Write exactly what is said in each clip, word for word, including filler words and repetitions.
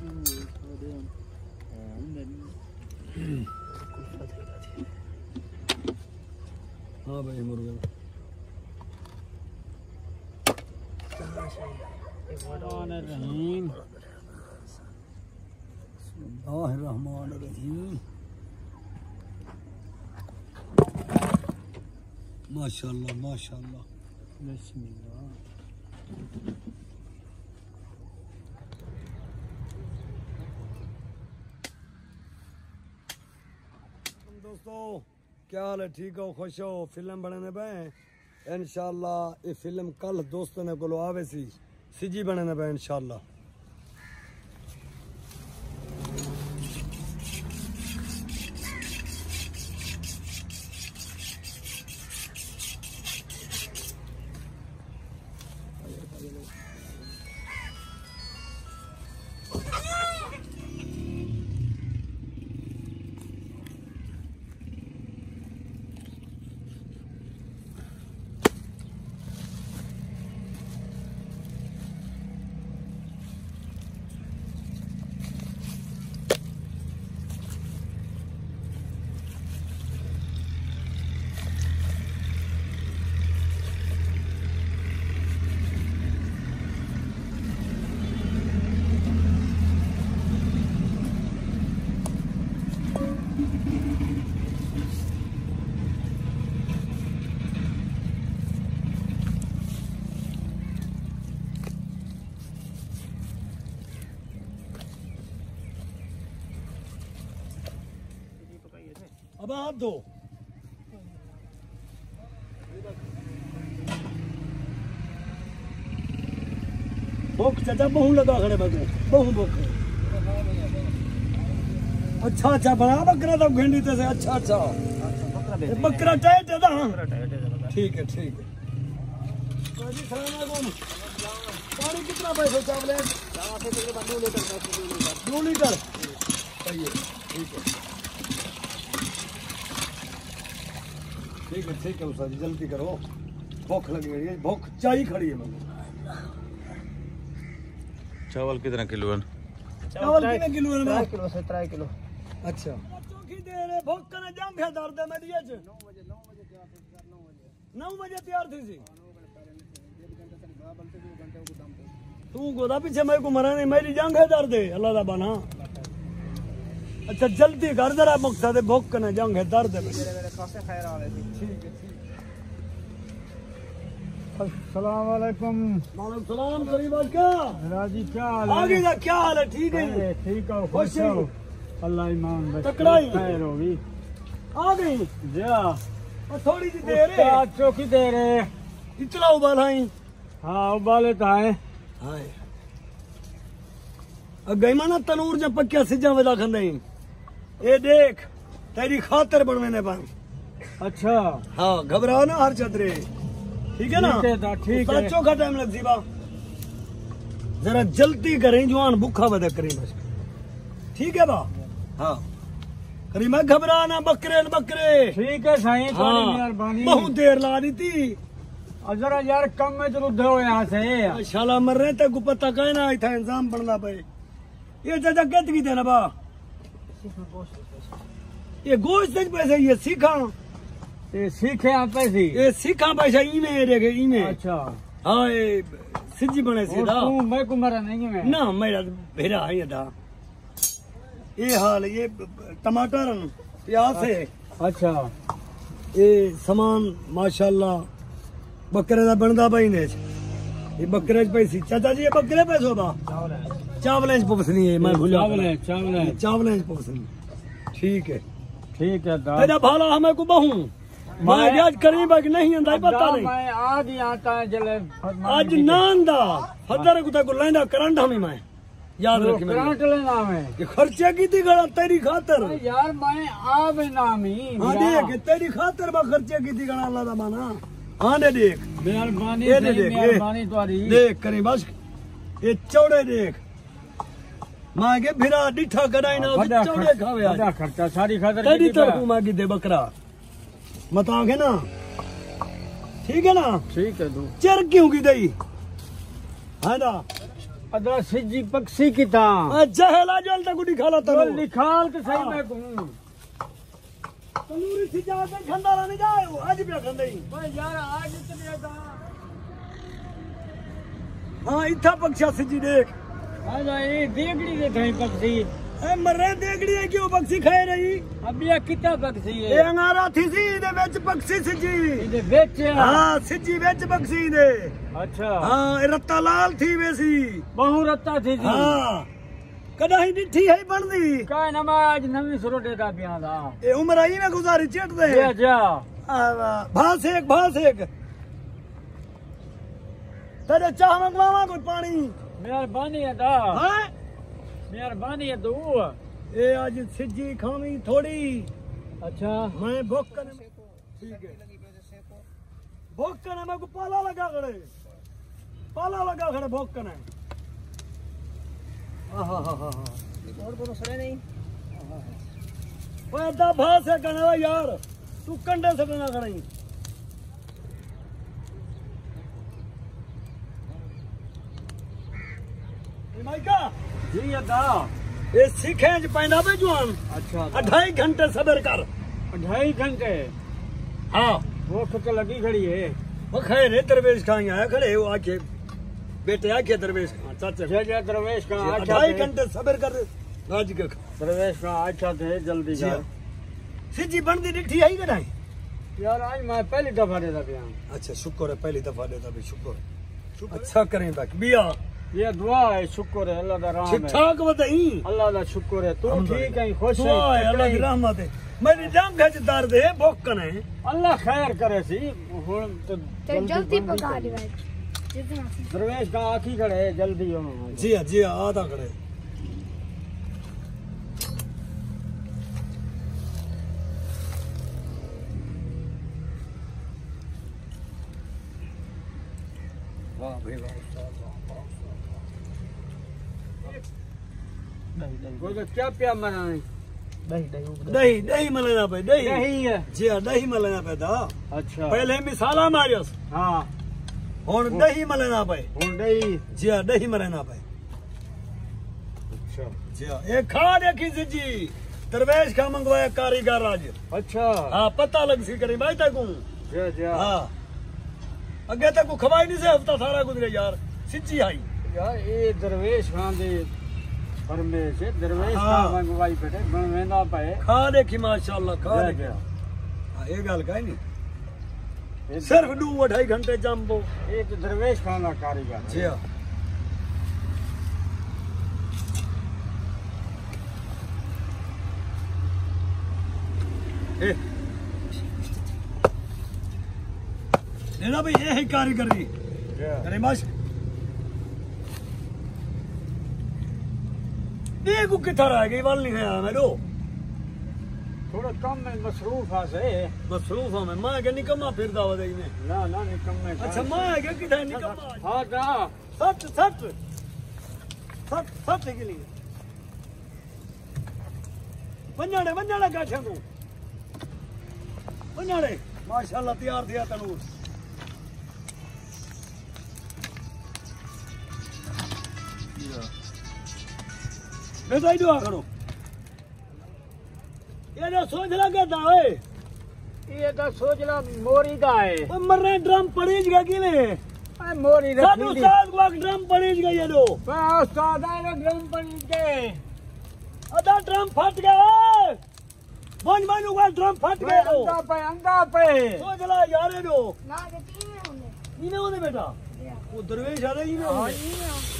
हाँ भाई मुर्गा रहीम रहमान रहीम माशाल्लाह माशाल्लाह बिस्मिल्लाह। दोस्तों क्या हाल है, ठीक हो, खुश हो? फिल्म बनने पे इंशाल्लाह ये फिल्म कल दोस्तों ने को आवे सी सिजी बनने पे इंशाल्लाह। अब आप दो भूख चाचा बहु लगा खड़े बगे बहु भूख। अच्छा अच्छा बड़ा बकरा तो घंटी से अच्छा अच्छा बकरा टाइट है ना। ठीक है ठीक है। पानी कितना पैसे चावल? दो लीटर सही है। ठीक है ठीक है ठीक है उस्ताद जी जल्दी करो, भूख लगी है, भूख चाय खड़ी है मुझे। चावल कितना किलो है? चावल कितने किलो है? त्रै किलो से त्रै किलो। अच्छा चौकी दे रे भूख कने जाम है दर्द है मेरी आज नौ बजे नौ बजे तैयार थी सर नौ बजे नौ बजे तैयार थी सी तू गोदा पीछे मेरे को मरा नहीं, मेरी जांग है दर्द है अल्लाह दा बना। अच्छा जल्दी कर जरा, मकसद है भूख कने जांग है दर्द है। खैर आ रही थी। ठीक है ठीक है। अस्सलाम वालेकुम। वालेकुम सलाम करीब क्या राजी क्या हाल है? आगे का क्या हाल है? ठीक है ठीक हो खुश हो? अल्लाह ईमान बस तकड़ाई खैर होगी। आ गई जा और थोड़ी सी देर है चौकी दे रहे इतना उबाल आई। हाँ उबाले तो आए। हाय गई माना तनूर जब पक्या सिजा वदा खंदे ये देख तेरी खातर बनवेने पाए। अच्छा हाँ घबराओ ना हर चदरे, ठीक है ना? ठीक है चोखा टाइम लग सी बा जरा जल्दी करें जवान भूखा वदा करें बस, ठीक है बा? हाँ करी मैं घबरा ना बकरे बकरे। ठीक है साईं थोड़ी मेहरबानी। बहुत देर ला दी थी जरा यार कम में चलो दो यहाँ से शाला मर रहे थे पता कहे ना था इंतजाम बनना पे। ये चाचा कहत की देना बा ये गोश्त पैसे ये सीखा ये सीखे आप पैसे ये सीखा पैसा इमे देखे इमे। अच्छा हाँ ये सिजी बने सीधा मैं को मरा नहीं मैं ना मेरा भेड़ा है ये था ये हाल ये टमाटर प्याज है। अच्छा ये सामान माशाल्लाह बकरे का बनता भाई ने ये बकरे पैसी चाचा जी ये बकरे पैसों का चावल पुछनी है मैं भूल चावल है चावल है चावल पुछनी। ठीक है ठीक है तेरा भाला हमें को बहू मैं आज करी बाकी नहीं अंदा पता नहीं मैं आज आता है जले आज नांदा फदर को को लेंदा करंट हमें मैं याद रखी मैं करंट लेना मैं ये खर्चे की थी गड़ा तेरी खातर यार मैं आवे नामी। हां देख तेरी खातर बा खर्चे की थी गड़ा अल्लाह दा माना। हां दे देख मेहरबानी ये देख मेहरबानी तुम्हारी देख करी बस ये चौड़े देख मां के फिरा डिठा कराई ना चौड़े खावे आज खर्चा सारी खातर तेरी तरफ मांगी दे बकरा मत आगे ना, ठीक है ना? ठीक है दो चर क्यों की दई है ना अदा सिजी पक्षी की था जहला जल तक गुडी खाला तो तनु निकाल के सही मैं कहूं तंदूरी सिजा के खंडारा नहीं जाए आज भी खंडई भाई यार आज इतने था हां इथा पक्षा सिजी देख आजा ये देखड़ी दे थाई पक्षी ए मरे देखड़ी है क्यों पक्षी खाए रही अब ये कितना पक्षी ए है अंगारा थी सी दे विच पक्षी सिजी इधर बेच हां सिजी विच पक्षी दे अच्छा हां ए रत्ता लाल थी वेसी बहु रत्ता थी जी हां कदा ही डिठी है बनदी का नमाज नवी सुरोटे का पिया था ए उम्र आई में गुजारी चट दे जा जा भास एक भास एक तेरे चाह मंगवावा कोई पानी मेहरबानी है दा हां मेहरबानी है दो ए आज सिजी खावी थोड़ी अच्छा मैं भूख करने ठीक है भूख करने में को पाला लगा खड़े पाला लगा खड़े भूख करने आहा हा हा और कोनो सड़े नहीं ओए दा भास है कने यार तू कंडे से ना खड़ई ए माइका जी अदा ये सीखे ज पैंदा पे जुआन अच्छा अढ़ाई घंटे सबर कर ढाई घंटे हाँ वो तो लगी खड़ी है वो खैर है दरवेश खान आया खड़े वो आके बेटे आके दरवेश खान चाचा जय जय दरवेश का अच्छा अढ़ाई थे घंटे सबर कर राज के खा। दरवेश का अच्छा थे जल्दी जी कर सिजी बनदी डिठी आई कढ़ाई यार आज मैं पहली दफा देता पिया अच्छा शुक्र है पहली दफा देता भी शुक्र अच्छा करें बाकी बिया ये दुआ है शुक्र है अल्लाह दा रहम ठीक है ठाक बताई अल्लाह दा शुक्र है तू ठीक है खुश है दुआ है अल्लाह की रहमत है मेरी जान खच दर्द है भूख कने अल्लाह खैर करे सी हुन तो तो जल्दी पका दे भाई जितना दरवेश का आखी खड़े है, जल्दी हो जी हाँ जी हाँ आधा खड़े वाह भाई वाह वो तो क्या पिया मना दही दही दही दही मलेना पे दही नहीं है जी हाँ दही मलेना पे था अच्छा पहले मिसाला मारियस हाँ हुन दही मलेना पे हुन दही जी हाँ दही मलेना पे अच्छा जी हाँ एक खा देखी जी दरवेश का मंगवाया कारीगर आज अच्छा हाँ पता लग सी करी भाई तक जय जय हाँ अगे तक खवाई नहीं से हफ्ता सारा गुजरे यार सिची आई यार ये दरवेश खान दे फरमेश है दरवेश हाँ। खान मंगवाई बेटे बनवेंदा पे खा देखी माशाल्लाह खा जय देखी जय हाँ ये गल कही नहीं ये सिर्फ दो अढ़ाई घंटे जम्बो ये तो दरवेश खान का कारीगर जी है हाँ ए लेना भाई ये है कारीगरी जय। अरे बस देखो कितना रह गई वाल नहीं है मैं लो थोड़ा कम में मसरूफ है से मसरूफ हूं मैं मां के निकम्मा फिर दावा देगी मैं ना ना निकम में अच्छा मां के किधर निकम्मा हाँ जा सच सच सच सच के लिए वंजाड़े वंजाड़े गाठे तू वंजाड़े माशाल्लाह तैयार दिया तनूर बेटा दुआ करो ये जो सोच लगा था ओए ये तो सोच ला मोरी का है ओ मरने ड्रम पड़ीज गया कि ने अरे मोरी साडू रखी साथ वक्त ड्रम पड़ीज गया ये दो उस्ताद आए ग्राम पंचायत के अदा ड्रम फट गया ओए बन बन हुआ ड्रम फट गया दो अंगा पे अंगा पे सोच ला यार ये दो ना के तीन में होंगे इने होने बेटा वो दरवेश आ रही हाँ, है तीन में होंगे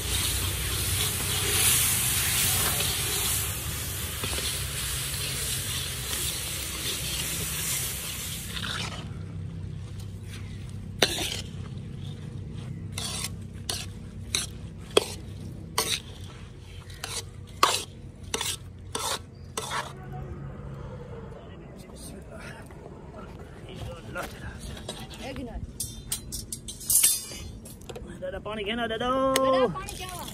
दादा पानी कहना दादा दादा पानी क्या हुआ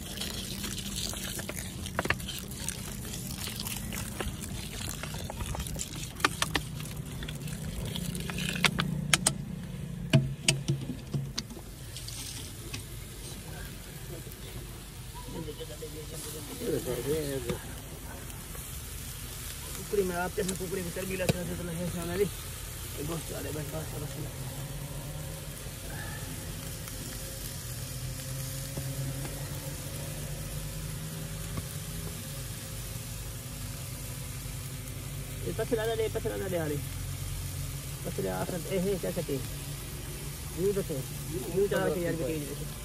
कुकड़ी में आपके से कुकड़ी में चर्बी लगता है तो लगे से वाली बहुत सारे बस बस बस ये पछला दे पछला दे हाली पछले आखिर ए है क्या कहते ये तो है ये चार के यार के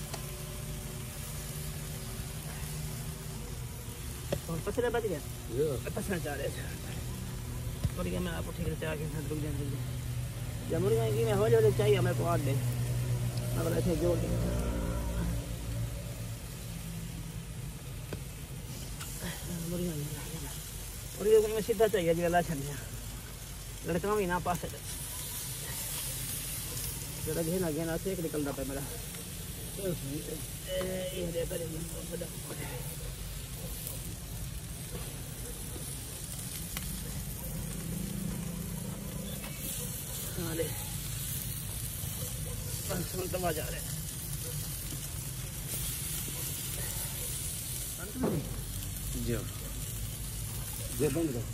और पछले बच गया ये पछला चार है और ये मैं आपको ठीक से आगे हाथ रुक जाने दीजिए जब मुर्गा की मैं हो जाए चाहिए मेरे को आठ दे मैं बोला ऐसे जोड़ दे मुर्गा और ये मैं सीधा चाहिए जी अल्लाह छनिया लड़का भी ना पास है जरा घेना घेना से एक निकलता पे मेरा ये दे पर बड़ा अरे सुन तो मजा आ रहा है जी जे बंद कर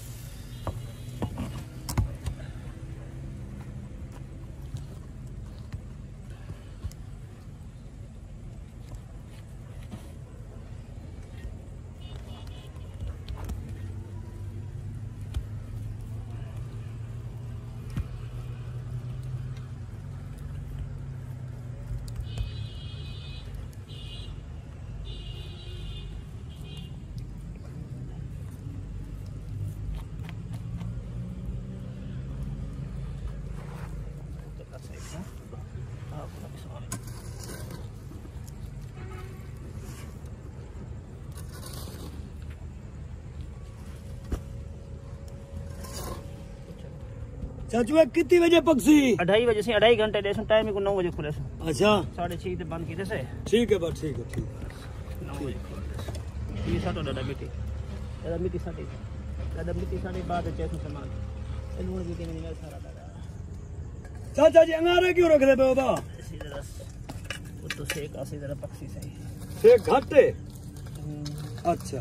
चाचू कितनी बजे पक्षी अढ़ाई बजे से अढ़ाई घंटे दे टाइम को नौ बजे खुले से अच्छा साढ़े छः से बंद किए से ठीक है बस ठीक है ठीक नौ बजे खुले ये साटो दादा मिट्टी दादा मिट्टी साटे दादा मिट्टी साटे बाद चेक सामान लूण भी के नहीं सारा दादा चाचा जी अंगारे क्यों रख दे बाबा सीधा वो तो सेक आसे जरा पक्षी सही से घाटे अच्छा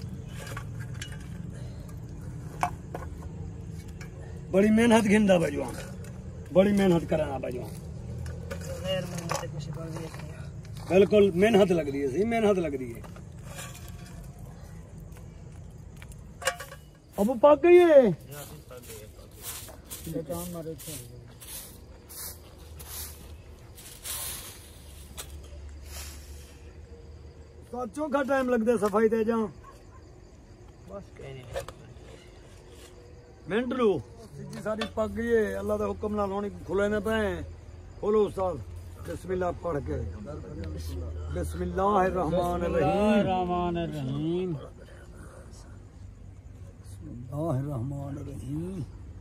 बड़ी मेहनत गिंदा बजवा बड़ी मेहनत कराना बजवा बिल्कुल मेहनत लग रही है सही मेहनत लग रही है अब पक गई है तो चौखा टाइम लगता सफाई ते जा बस कहने मिनट लो जी सारी पक गई है अल्लाह के हुक्म नाल होनी खुले ने पे खोलो उस्ताद बिस्मिल्लाह पढ़ के बिस्मिल्लाहिर रहमानिर रहीम रहमानिर रहीम बिस्मिल्लाहिर रहमानिर रहीम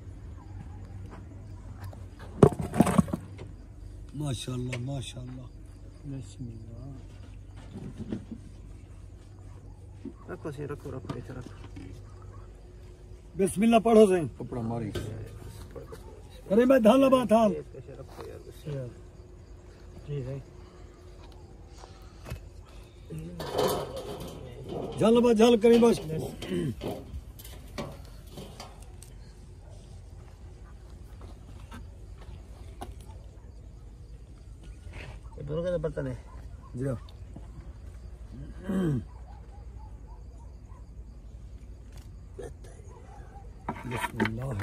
माशाअल्लाह माशाअल्लाह बिस्मिल्लाह रखो से रखो रखो इधर रखो बिस्मिल्लाह पढ़ो से कपड़ा मारी अरे मैं धान लबा था कैसे रखो यार ठीक है झल बा झल करी बस ये दोनों का बर्तन है जी बिस्मिल्लाह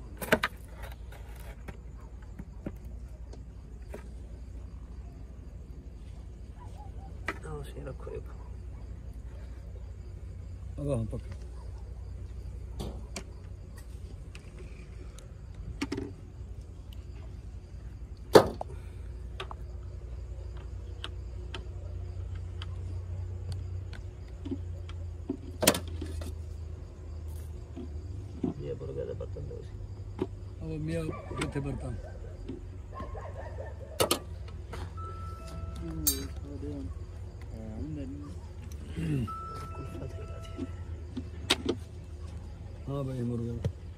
आओ से रखो एक अब हम पकड़ ये बुर्गा का बर्तन दो उसे अब मियां किथे बर्तन हाँ भाई मुर्गा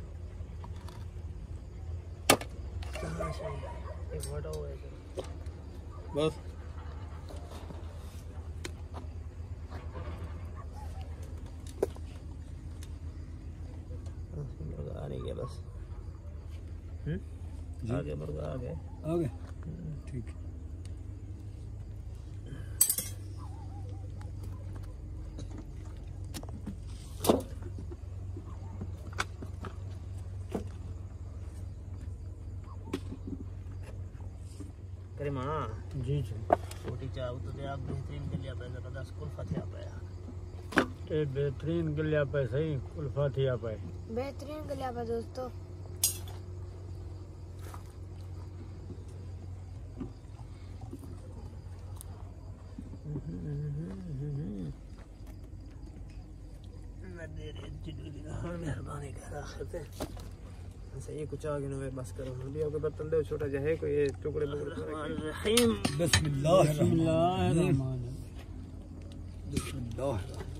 एक बड़ा हुआ है बस बस। आगे मुर्गा आ गए आ गए ठीक है। करीमा जी जी छोटी चाव तो दे आप बेहतरीन के लिए पैसा पचास कुल्फा थी आप ए बेहतरीन गलिया पे सही कुल्फा थी आप बेहतरीन गलिया पे दोस्तों। मेहरबानी कर आखिर सही कुछ आगे ना बस करो भी आपके बर्तन दो छोटा जा है कोई टुकड़े टुकड़े रहीम बिस्मिल्लाह बिस्मिल्लाह बिस्मिल्लाह।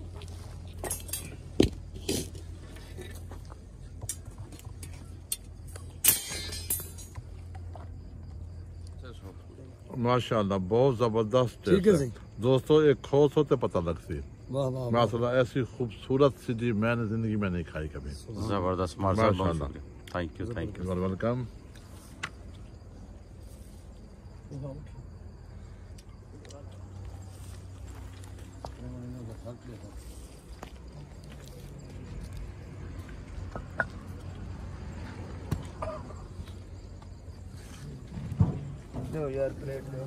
माशाल्लाह बहुत जबरदस्त ठीक है सही दोस्तों। एक खोस होते पता लगती वाह वाह माशाल्लाह ऐसी खूबसूरत चीज़ मैंने जिंदगी में नहीं खाई कभी। जबरदस्त माशाल्लाह। Thank you thank you welcome. दो यार प्लेट दो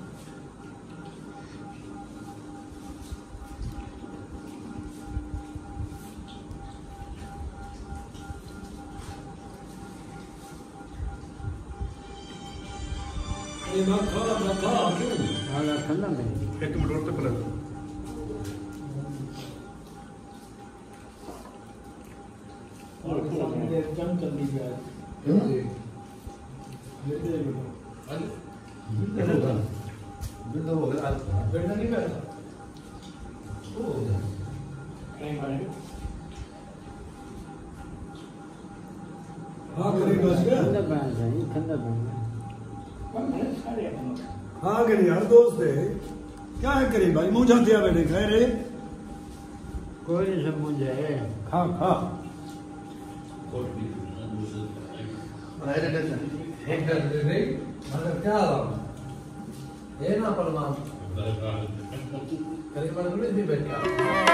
ये ना खा ना खा क्यों हां ठंडा नहीं एक मिनट और तक और सामने जम कर ली गया ले ले बेटा बेटा हो गया बेटा नहीं बैठा ओ कहीं मारेंगे हाँ करेगा ठंडा बन जाए ठंडा बन हाँ करी यार दोस्त है क्या है करी भाई मुँह जाते बैठे खैर रे कोई नहीं सब मुझे है खा खा मगर क्या ये ना परमा करीब भी बैठा